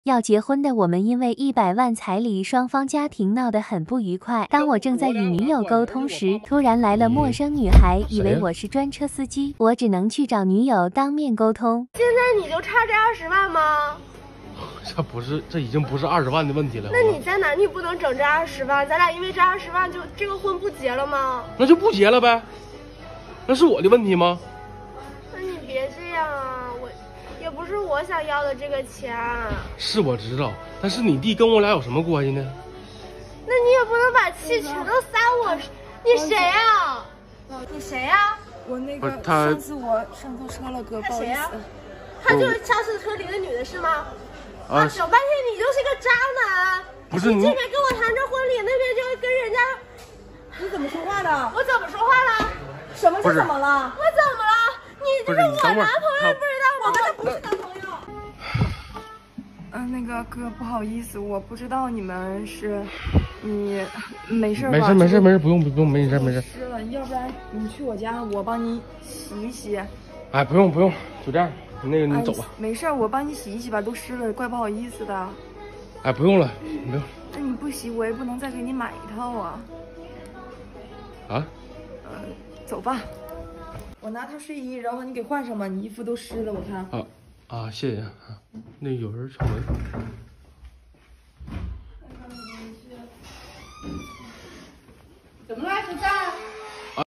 要结婚的我们因为100万彩礼，双方家庭闹得很不愉快。当我正在与女友沟通时，突然来了陌生女孩，以为我是专车司机，我只能去找女友当面沟通。 现在你就差这20万吗？ 这已经不是20万的问题了。 那你在哪？你不能整这20万，咱俩因为这20万就这个婚不结了吗？ 那就不结了呗，那是我的问题吗？ 那你别这样啊，也不是我想要的这个钱。 是我知道，但是你弟跟我俩有什么关系呢？ 那你也不能把气全都撒我。你谁呀？你谁呀？ 我那个上次我上错车了，哥，不好意思。 他就是上次车里的女的是吗？ 啊， 整半天你就是个渣男。 不是你这边跟我谈着婚礼，那边就跟人家。 你怎么说话的？ 我怎么说话了？ 什么是怎么了？ 我怎么了？你这是我男朋友，不知道我跟他不是男朋友。 那个哥，不好意思，我不知道你们是，你没事吧？ 没事，不用，没事。 湿了，要不然你去我家，我帮你洗一洗。 哎，不用，就这样，那个你走吧。 没事，我帮你洗一洗吧，都湿了，怪不好意思的。 哎，不用了，不用。 那你不洗，我也不能再给你买一套啊。 啊？ 走吧，我拿套睡衣，然后你给换上吧，你衣服都湿了，我看。 谢谢啊。那有人敲门。 怎么了，小三？